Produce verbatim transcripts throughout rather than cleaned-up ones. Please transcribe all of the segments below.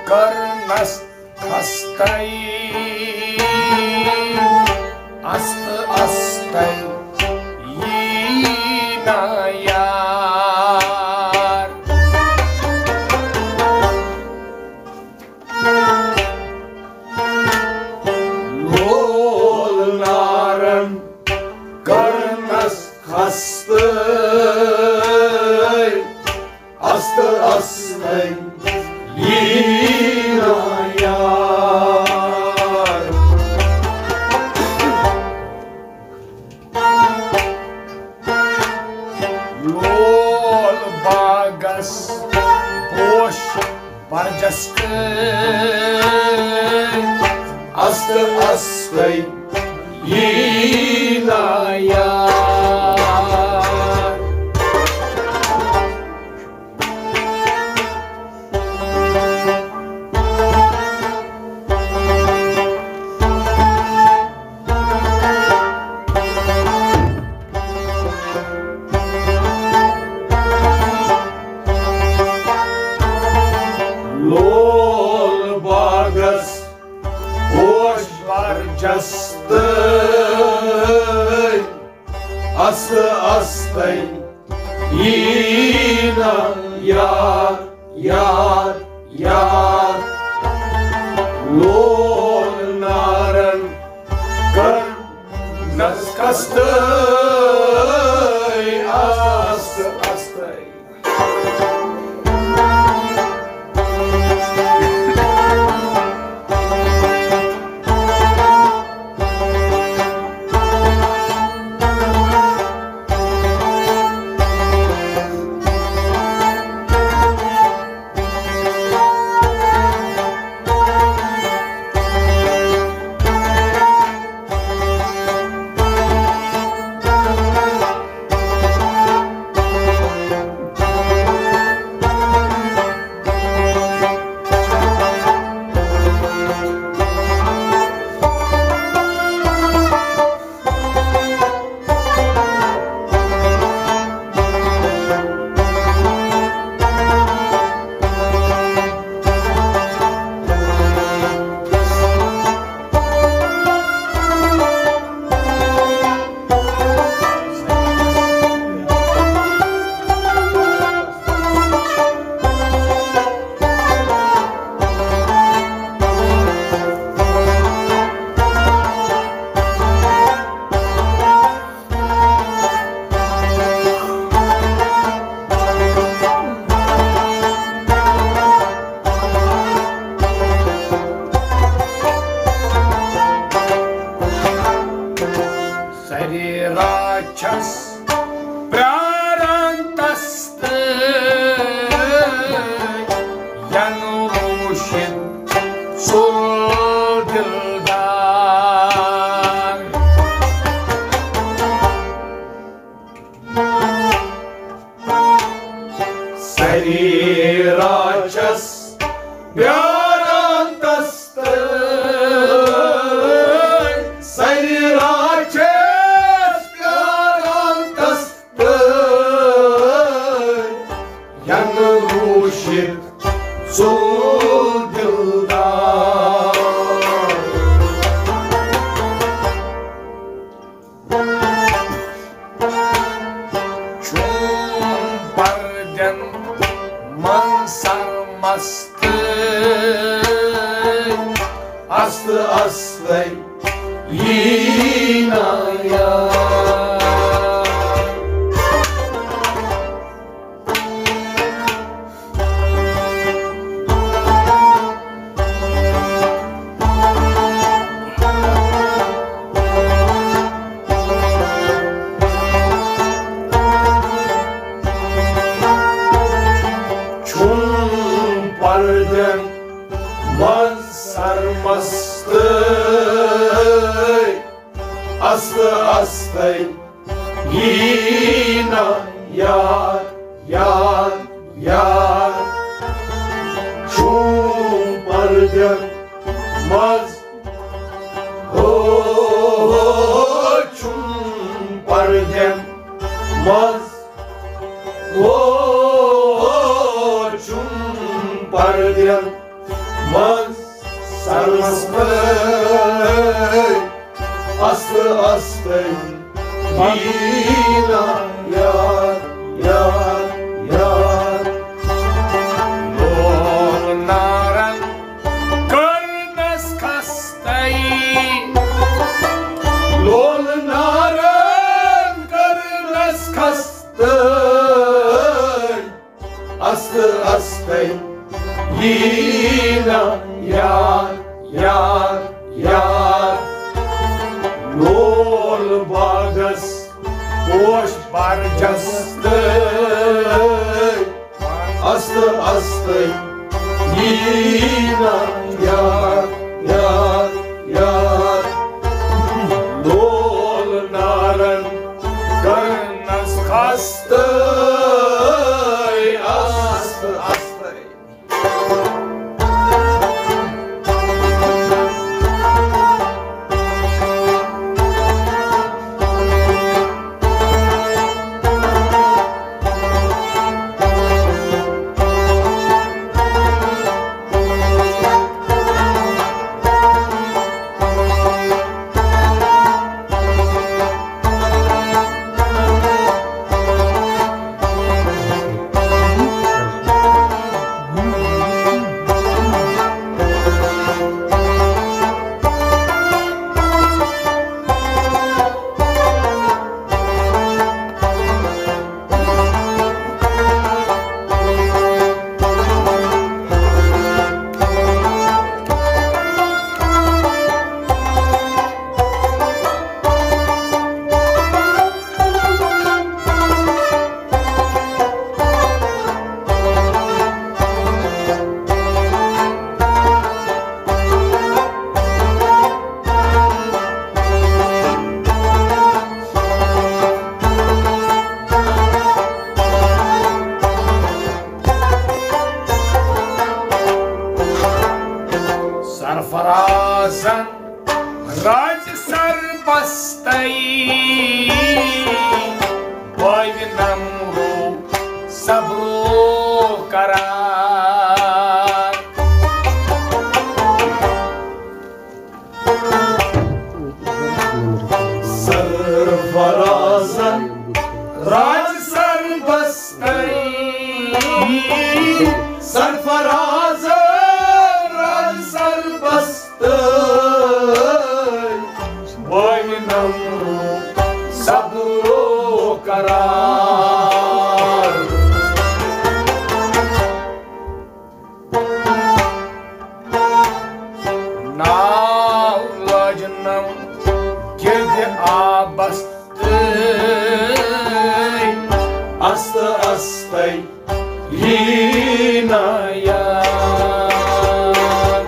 कर्णस खस्तई अस्त अस्तई यीना यार लोल नारन कर्णस खस्तई अस्त अस्तई यीना यार लोल बागस पोश बरजस्तई अस्त अस्तई यीना यार लोल बागस पोश बरजस्तई अस्त अस्तई यीना यार यार यार लोल नारन कर्णस खस्तई अस्त अस्तई राक्षस प्रारंतस्त यनुषित सुदिलदार सरी राक्षस प्रारंतस्त सरी राक्षस Yanılmışım sol yıldan Çum barden man sarmastı Astı astı yina ya Pardon, man sarmastı, astı astı, yina yar yar yar. Çum pardon, maz, oh çum pardon, maz, oh çum pardon. maz sarmastay, astı astay, yina yar, yar, yar. Lolnaran karnas kastay, Lolnaran karnas kastay, astı astay, yina yar, yar, yar. Lol bagas boş barcastay, astı astay, yina yar, yar, yar. Lolnaran karnas kastay, astı astay. Sarfarazan raj sarbastay, boy vinamru sabru karar. Sarfarazan raj sarbastay, sarfarazan raj sarbastay, boy vinamru sabru karar. Navlajnam girdi abastay, Astı astay, yina yar.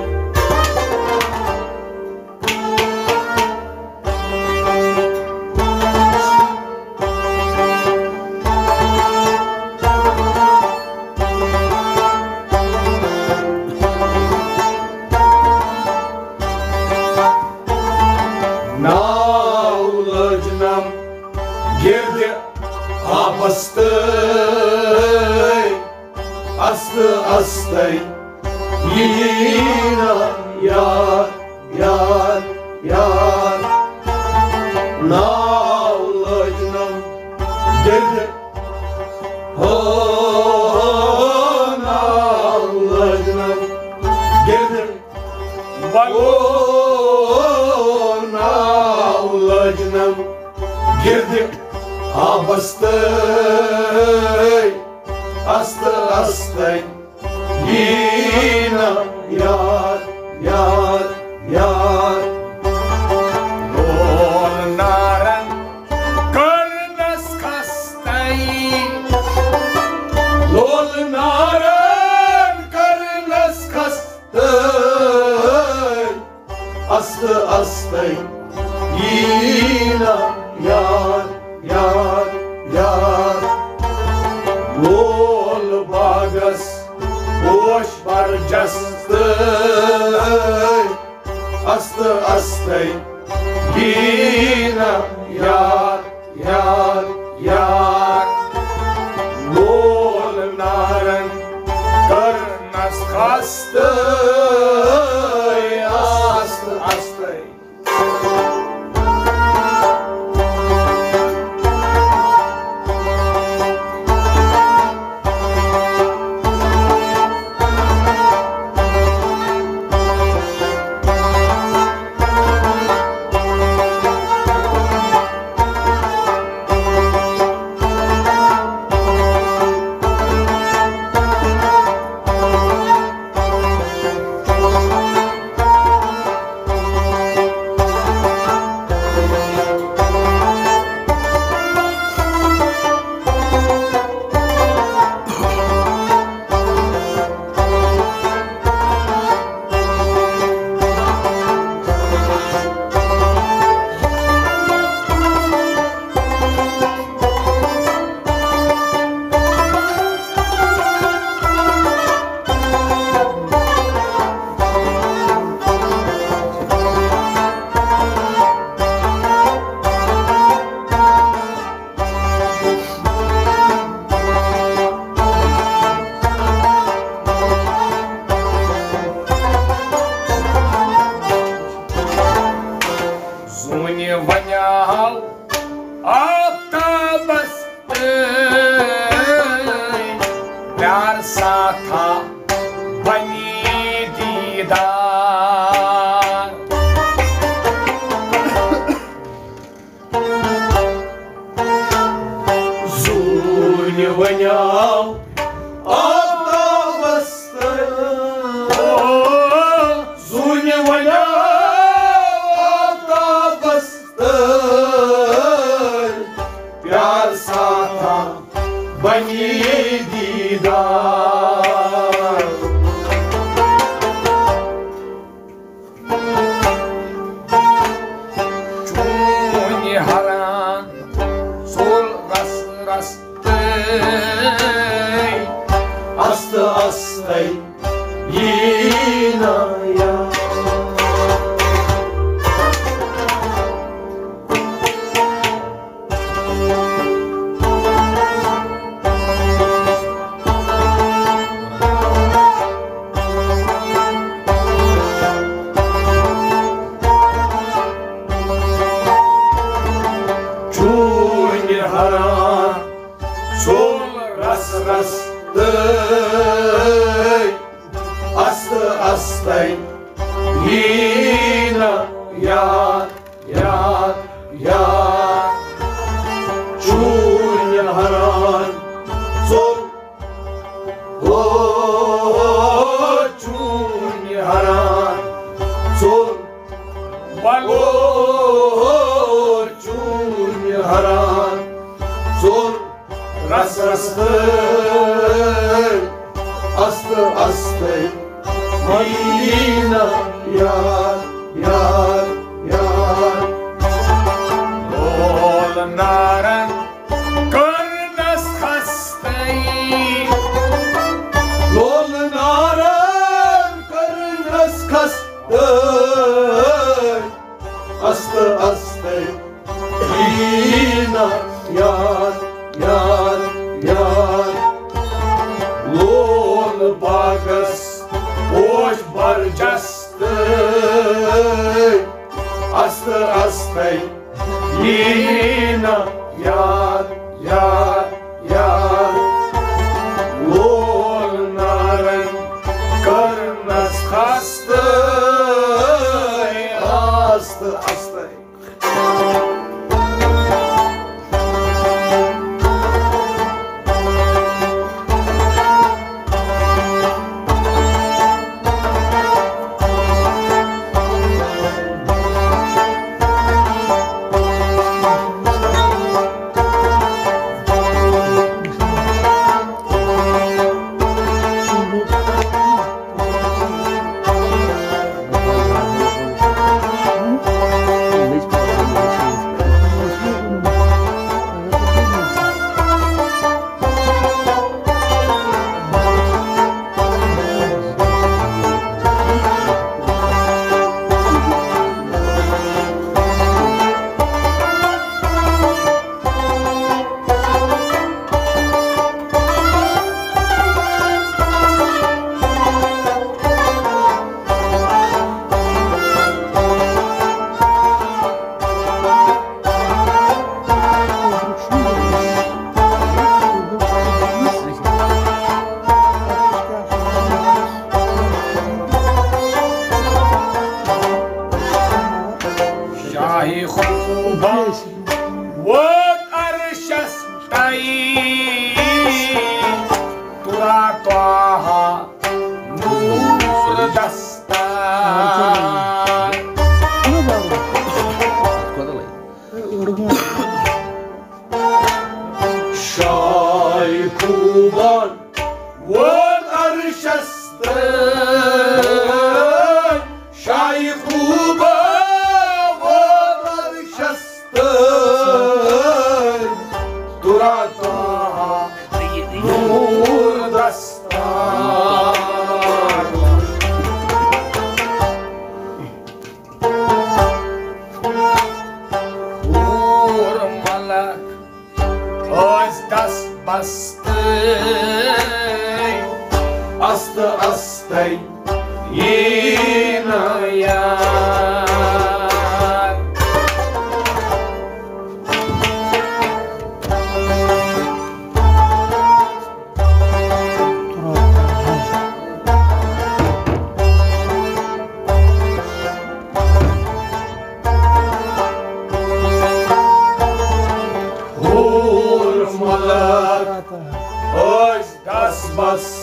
Navlajnam girdi abastay, astı astay, yina yar, yar, yar. Navlajnam girdi, oh navlajnam girdi, oh navlajnam girdi abastay, astı astay, yina yar, yar, yar. Lolnaran karnas kastay, Lolnaran karnas kastay, astı astay, yina yar, yar, yar. Lol bagas boş barcastay, astı astay, yina yar, yar, yar. Lolnaran karnas kastay, dar. Zuni vâneau Avda stăi, zuni vâneau Avda stăi, Piar sata banii didar. Чуни харан сол рас рас тей, Astă astă-i inaia. Чуни харан сол рас рас tăi, astă astă-i ina, iar, iar, iar. Ciuni haran, sol, oh, ciuni haran, sol, oh, ciuni haran, sol. Ras ras tăi, astă astă-i ina, iar, iar, iar. Dolnaran kărnăs hastăi, Dolnaran kărnăs hastăi, astă astă-i ina, iar, iar, iar. Lol bagas oși bargeastăi, astă astă-i ina, iar, iar, iar. Lol naren cărnăs hastăi, astă astă-i. Astă astă-i ina, iar.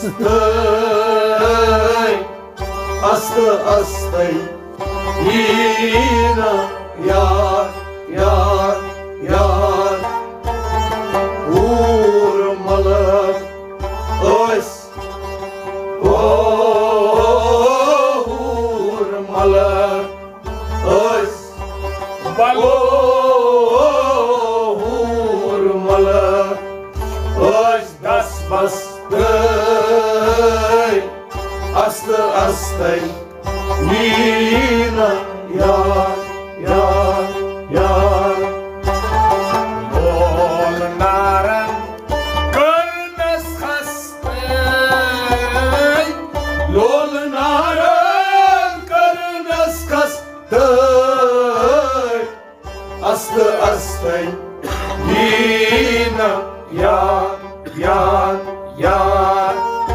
astı astı yine yar yar yar vurmalı öz oh vurmalı öz Balo oh vurmalı öz das bastı astı astı yine yar yar yar Olnaren Kırnes hastay Lolnaren karnas kastı astı astı yine yar yar yar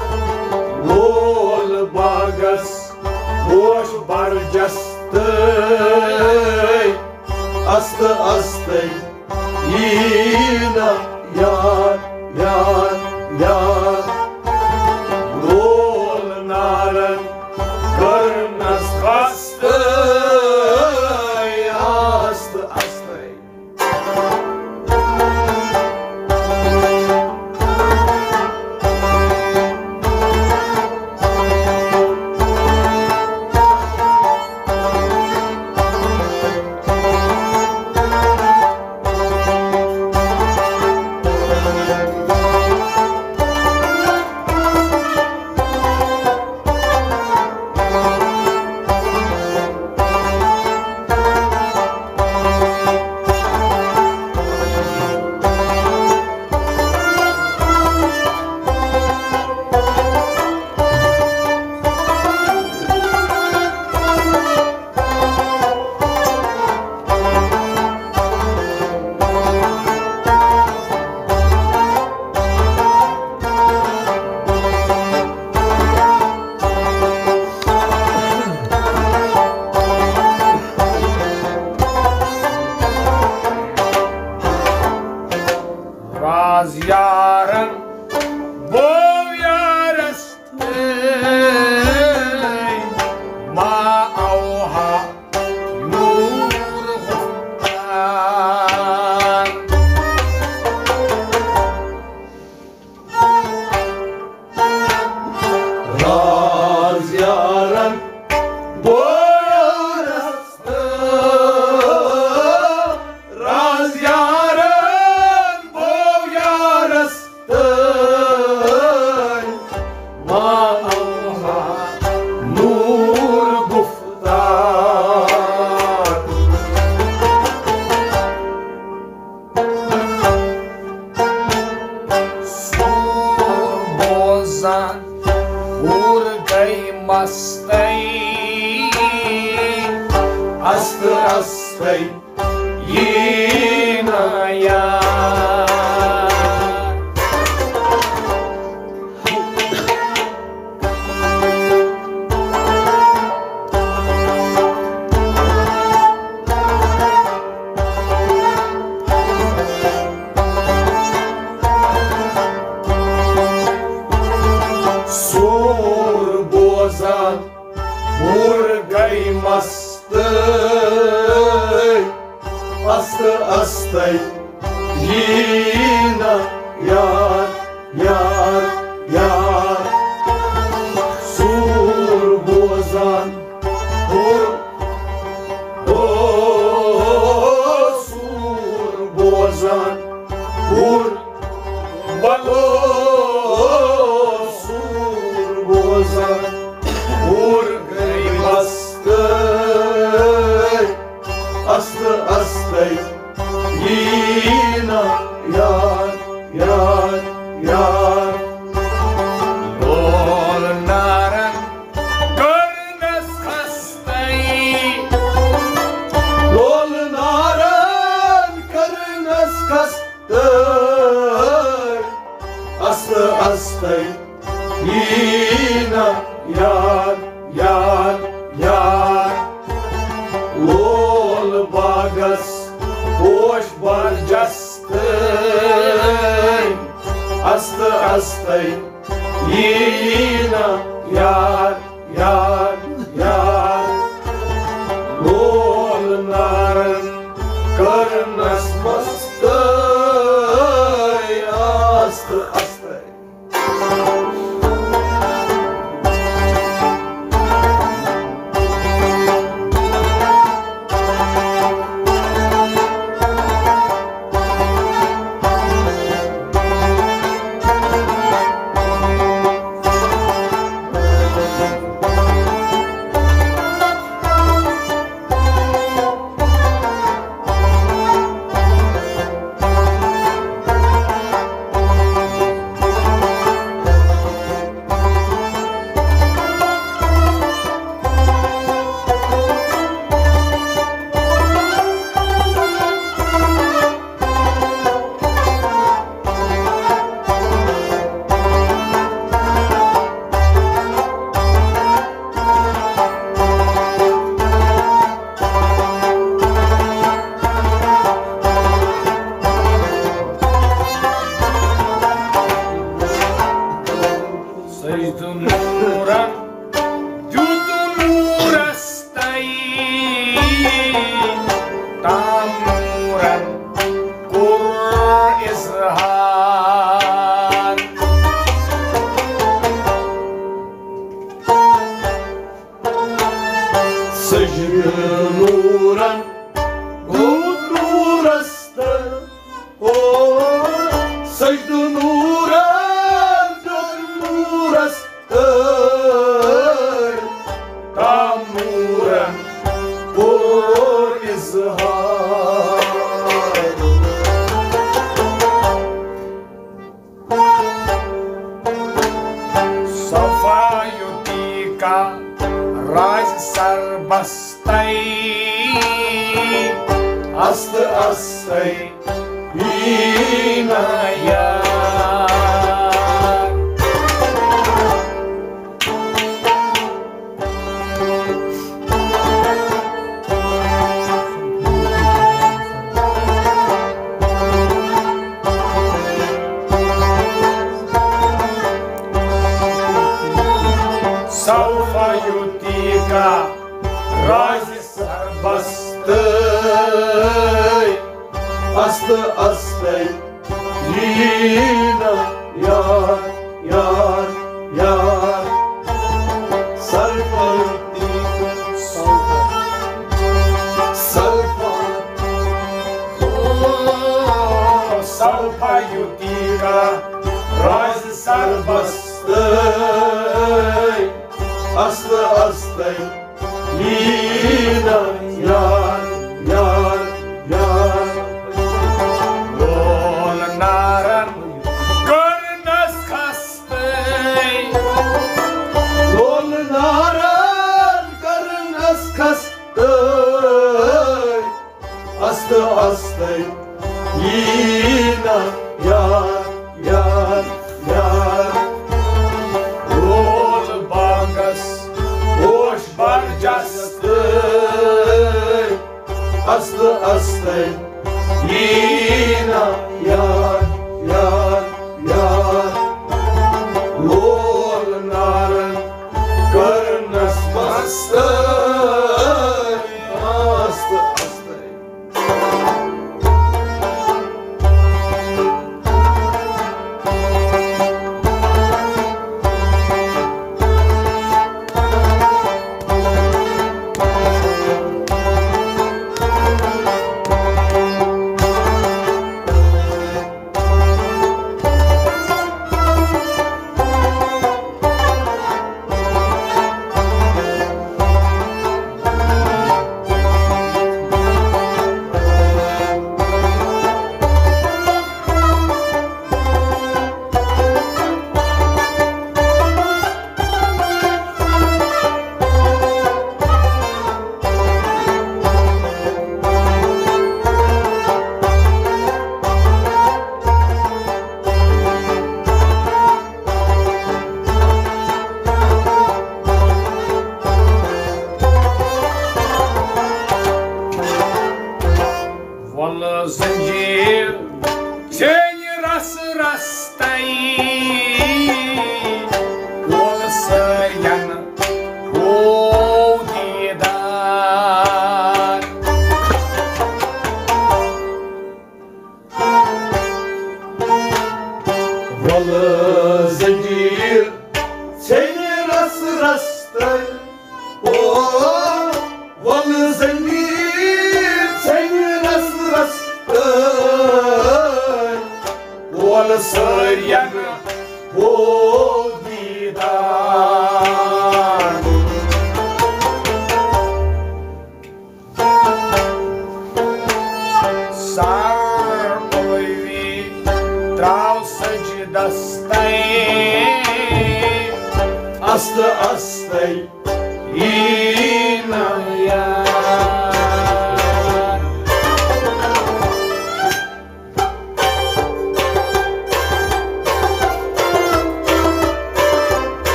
Lol bagas boş barcastı astı astı yine yar yar yar Lolnaren karnas kastı astı astı Razyaren Boyarastay Ma auha nur huftan Raz yaran boyarastı Raz yaran boyarastı Ma'aha nur guftar Sur bozan Urgaymastay Astı astı yine yar Sur bozan Urgaymastı Astı astı yine yar yar yar Sur bozan Ur oh sur bozan Ur balo sur bozan Urgaymastı astı astı yine yar yar yar Olnaren Kırnes hastay Lolnaren karnas kastı astı astı yine yar yar yar Lol bagas boş barcastı astı astı Ina, yar, yar, yar. Molnaren, karnas mastai, astı, astı. Săi-dunuran, du-dunurastai, tamuran, kur-izhan. Săi-dunuran, du-dunurastai, săi-dunuran, du-dunurastai, tamuran, kur-izhan. Safayutika, Raj-sarbastai, Astı, astı, inayar. Safayutika, Raj-sarbastai, astı, astı, yine yar, yar, yar. Sarpati, sarpati, Safayutika, Raj-sarbastai, astı, astı, yine yar, yar, yar. Molnaran, karnas kastai, Molnaran, karnas kastai, astı, astı, yine yar, yar, yar. Ol bagas, hoş barjastai, Astı, astı, yine yar, yar, yar. Molnaran, karnas mastai,